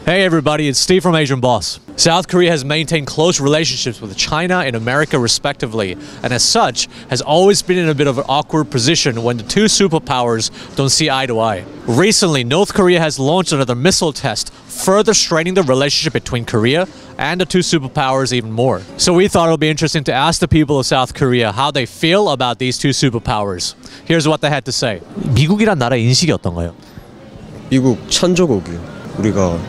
Hey everybody, it's Steve from Asian Boss. South Korea has maintained close relationships with China and America respectively, and as such, has always been in a bit of an awkward position when the two superpowers don't see eye to eye. Recently, North Korea has launched another missile test, further straining the relationship between Korea and the two superpowers even more. So we thought it would be interesting to ask the people of South Korea how they feel about these two superpowers. Here's what they had to say. 미국이란 나라의 인식이 어떤가요? 미국 천조국이요. 우리가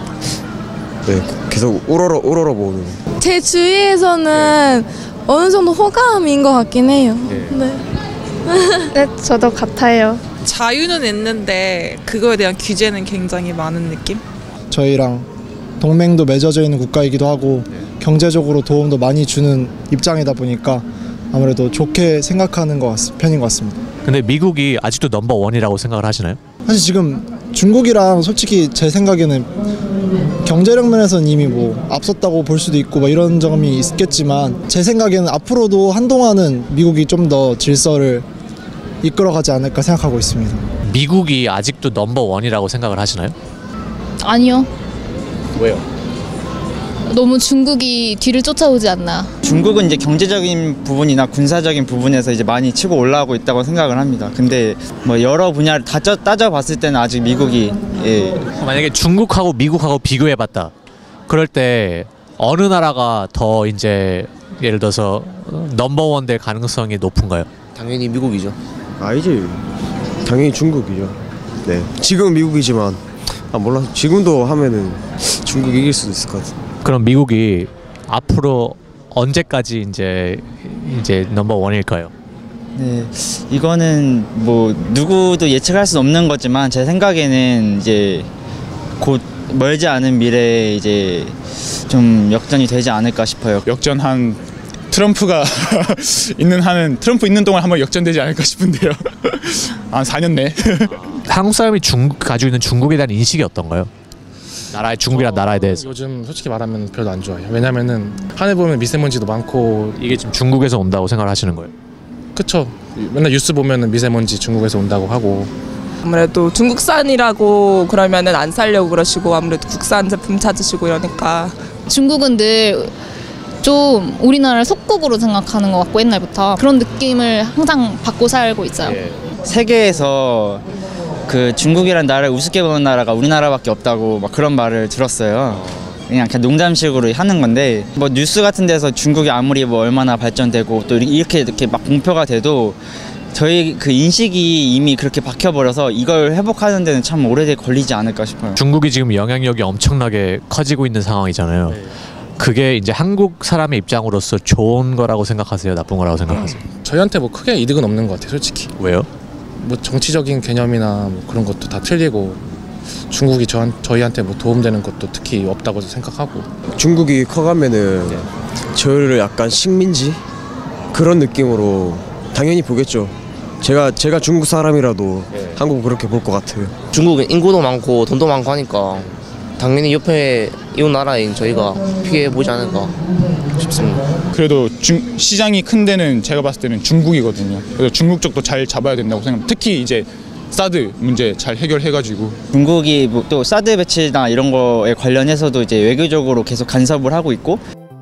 계속 우러러 보는. 제 주위에서는 어느 정도 호감인 것 같긴 해요. 네. 네, 저도 같아요. 자유는 있는데 그거에 대한 규제는 굉장히 많은 느낌? 저희랑 동맹도 맺어져 있는 국가이기도 하고 경제적으로 도움도 많이 주는 입장이다 보니까 아무래도 좋게 생각하는 편인 것 같습니다. 근데 미국이 아직도 넘버원이라고 생각을 하시나요? 사실 지금 중국이랑 솔직히 제 생각에는 경제력 면에서는 이미 앞섰다고 볼 수도 있고 이런 점이 있겠지만 제 생각에는 앞으로도 한동안은 미국이 좀 더 질서를 이끌어가지 않을까 생각하고 있습니다. 미국이 아직도 넘버원이라고 생각을 하시나요? 아니요. 왜요? 너무 중국이 뒤를 쫓아오지 않나. 중국은 이제 경제적인 부분이나 군사적인 부분에서 이제 많이 치고 올라가고 있다고 생각을 합니다. 근데 여러 분야를 다 따져봤을 때는 아직 미국이 만약에 중국하고 미국하고 비교해봤다. 그럴 때 어느 나라가 더 이제 예를 들어서 넘버원 될 가능성이 높은가요? 당연히 미국이죠. 아니지. 당연히 중국이죠. 네. 지금은 미국이지만 몰라. 지금도 하면은 중국이 이길 수도 있을 것 같아. 그럼 미국이 앞으로 언제까지 이제 넘버원일까요? 네, 이거는 누구도 예측할 수 없는 거지만 제 생각에는 이제 곧 멀지 않은 미래에 이제 좀 역전이 되지 않을까 싶어요. 역전한 트럼프가 있는 한은 트럼프 있는 동안 한번 역전되지 않을까 싶은데요. 한 4년 내. 한국 사람이 가지고 있는 중국에 대한 인식이 어떤가요? 중국이란 나라에 대해서 요즘 솔직히 말하면 별로 안 좋아요. 왜냐면은 하늘 보면 미세먼지도 많고. 이게 지금 중국에서 온다고 생각을 하시는 거예요? 그쵸. 맨날 뉴스 보면은 미세먼지 중국에서 온다고 하고. 아무래도 중국산이라고 그러면은 안 사려고 그러시고 아무래도 국산 제품 찾으시고 이러니까. 중국은 늘 좀 우리나라를 속국으로 생각하는 것 같고 옛날부터 그런 느낌을 항상 받고 살고 있어요. 세계에서 그 중국이란 나라를 우습게 보는 나라가 우리나라밖에 없다고 그런 말을 들었어요. 그냥 농담식으로 하는 건데 뉴스 같은 데서 중국이 아무리 얼마나 발전되고 또 이렇게 공표가 돼도 저희 그 인식이 이미 그렇게 박혀버려서 이걸 회복하는 데는 참 오래 걸리지 않을까 싶어요. 중국이 지금 영향력이 엄청나게 커지고 있는 상황이잖아요. 그게 이제 한국 사람의 입장으로서 좋은 거라고 생각하세요? 나쁜 거라고 생각하세요? 저희한테 크게 이득은 없는 것 같아요, 솔직히. 왜요? 정치적인 개념이나 그런 것도 다 틀리고 중국이 저희한테 도움되는 것도 특히 없다고 생각하고. 중국이 커가면은 저희를 약간 식민지 그런 느낌으로 당연히 보겠죠. 제가 중국 사람이라도 한국은 그렇게 볼 것 같아요. 중국은 인구도 많고 돈도 많고 하니까 당연히 옆에 이웃 나라인 저희가 피해 보지 않을까 싶습니다. 그래도 시장이 큰 데는 제가 봤을 때는 중국이거든요. 그래서 중국 쪽도 잘 잡아야 된다고 생각합니다. 특히 이제 사드 문제 잘 해결해가지고. 중국이 또 사드 배치나 이런 거에 관련해서도 이제 외교적으로 계속 간섭을 하고 있고.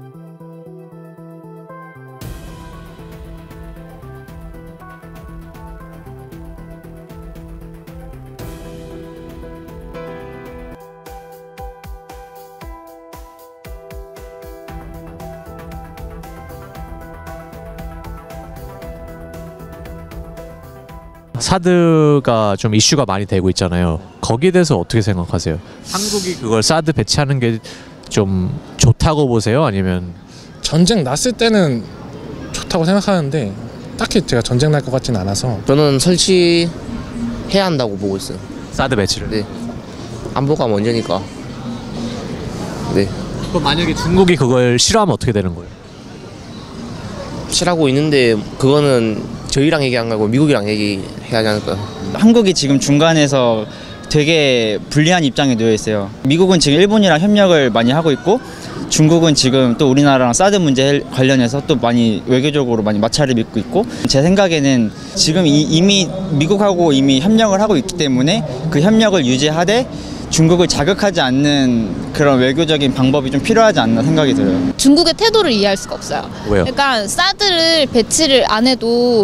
사드가 좀 이슈가 많이 되고 있잖아요. 거기에 대해서 어떻게 생각하세요? 한국이 그걸 사드 배치하는 게 좀 좋다고 보세요? 아니면 전쟁 났을 때는 좋다고 생각하는데 딱히 제가 전쟁 날 것 같지는 않아서. 저는 설치해야 한다고 보고 있어요. 사드 배치를? 네. 안보가 먼저니까. 네. 그럼 만약에 중국이 그걸 싫어하면 어떻게 되는 거예요? 싫어하고 있는데 그거는 저희랑 얘기 안 가고 미국이랑 얘기해야 하지 않을까요? 한국이 지금 중간에서 되게 불리한 입장에 놓여 있어요. 미국은 지금 일본이랑 협력을 많이 하고 있고 중국은 지금 또 우리나라랑 사드 문제 관련해서 또 많이 외교적으로 많이 마찰을 빚고 있고, 제 생각에는 지금 이미 미국하고 이미 협력을 하고 있기 때문에 그 협력을 유지하되 중국을 자극하지 않는 그런 외교적인 방법이 좀 필요하지 않나 생각이 들어요. 중국의 태도를 이해할 수가 없어요. 왜요? 그러니까 사드를 배치를 안 해도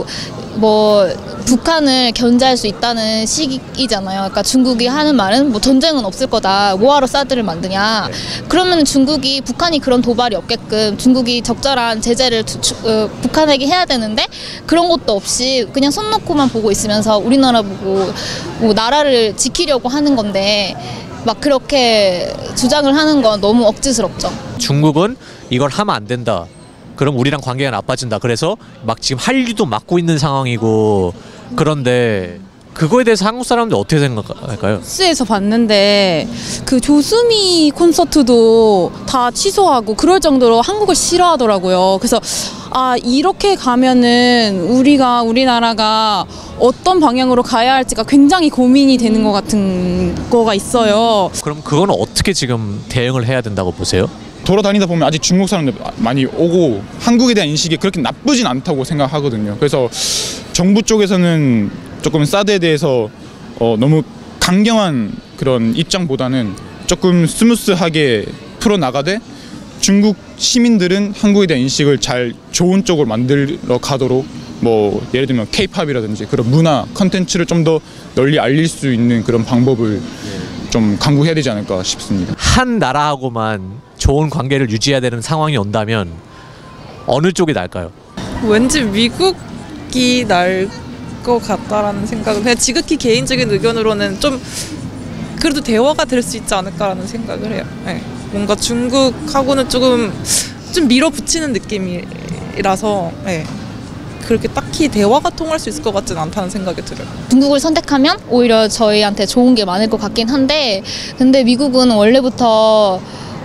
뭐 북한을 견제할 수 있다는 시기잖아요. 그러니까 중국이 하는 말은 뭐 전쟁은 없을 거다. 뭐하러 사드를 만드냐. 그러면 중국이 북한이 그런 도발이 없게끔 중국이 적절한 제재를 북한에게 해야 되는데 그런 것도 없이 그냥 손 놓고만 보고 있으면서 우리나라 보고 뭐 나라를 지키려고 하는 건데 막 그렇게 주장을 하는 건 너무 억지스럽죠. 중국은 이걸 하면 안 된다. 그럼 우리랑 관계가 나빠진다. 그래서 막 지금 한류도 막고 있는 상황이고 그런데 그거에 대해서 한국 사람들 어떻게 생각할까요? 뉴스에서 봤는데 그 조수미 콘서트도 다 취소하고 그럴 정도로 한국을 싫어하더라고요. 그래서 아 이렇게 가면은 우리나라가 어떤 방향으로 가야 할지가 굉장히 고민이 되는 것 같은 거가 있어요. 그럼 그건 어떻게 지금 대응을 해야 된다고 보세요? 돌아다니다 보면 아직 중국 사람들 많이 오고 한국에 대한 인식이 그렇게 나쁘진 않다고 생각하거든요. 그래서 정부 쪽에서는 조금 사드에 대해서 너무 강경한 그런 입장보다는 조금 스무스하게 풀어나가되 중국 시민들은 한국에 대한 인식을 잘 좋은 쪽으로 만들어 가도록 뭐 예를 들면 K-팝이라든지 그런 문화 컨텐츠를 좀 더 널리 알릴 수 있는 그런 방법을 좀 강구해야 되지 않을까 싶습니다. 한 나라하고만 좋은 관계를 유지해야 되는 상황이 온다면 어느 쪽이 나을까요? 왠지 미국이 날 것 같다라는 생각은 그냥 지극히 개인적인 의견으로는 좀 그래도 대화가 될 수 있지 않을까라는 생각을 해요. 네. 뭔가 중국하고는 좀 밀어붙이는 느낌이라서 네. 그렇게 딱히 대화가 통할 수 있을 것 같지는 않다는 생각이 들어요. 중국을 선택하면 오히려 저희한테 좋은 게 많을 것 같긴 한데 근데 미국은 원래부터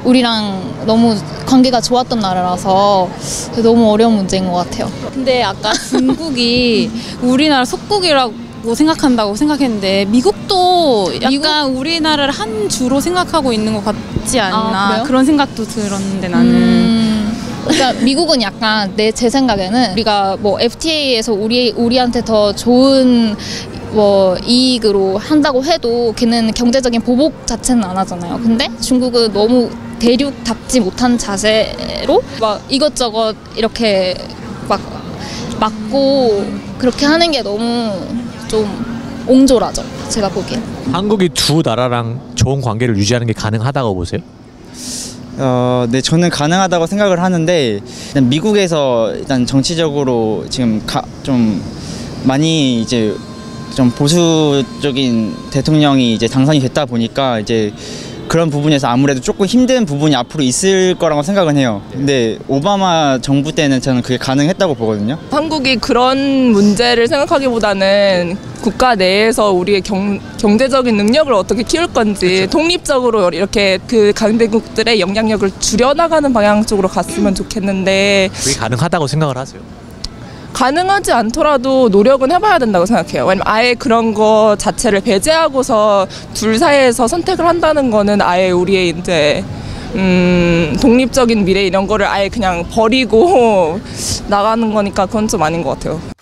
우리랑 너무 관계가 좋았던 나라라서 너무 어려운 문제인 것 같아요. 근데 아까 중국이 우리나라 속국이라고 생각한다고 생각했는데 미국도 약간 우리나라를 한 주로 생각하고 있는 것 같지 않나 그런 생각도 들었는데 나는 그러니까 미국은 약간 제 생각에는 우리가 뭐 FTA에서 우리한테 더 좋은 뭐 이익으로 한다고 해도 걔는 경제적인 보복 자체는 안 하잖아요. 근데 중국은 너무 대륙답지 못한 자세로 막 이것저것 이렇게 막 막고 그렇게 하는 게 너무 좀 옹졸하죠. 제가 보기엔. 한국이 두 나라랑 좋은 관계를 유지하는 게 가능하다고 보세요? 네, 저는 가능하다고 생각을 하는데 일단 미국에서 일단 정치적으로 지금 좀 많이 이제 좀 보수적인 대통령이 이제 당선이 됐다 보니까 이제 그런 부분에서 아무래도 조금 힘든 부분이 앞으로 있을 거라고 생각은 해요. 근데 오바마 정부 때는 저는 그게 가능했다고 보거든요. 한국이 그런 문제를 생각하기보다는 국가 내에서 우리의 경제적인 능력을 어떻게 키울 건지 독립적으로 이렇게 그 강대국들의 영향력을 줄여나가는 방향 쪽으로 갔으면 좋겠는데 그게 가능하다고 생각을 하세요? 가능하지 않더라도 노력은 해봐야 된다고 생각해요. 왜냐면 아예 그런 거 자체를 배제하고서 둘 사이에서 선택을 한다는 거는 아예 우리의 이제 독립적인 미래 이런 거를 아예 그냥 버리고 나가는 거니까 그건 좀 아닌 것 같아요.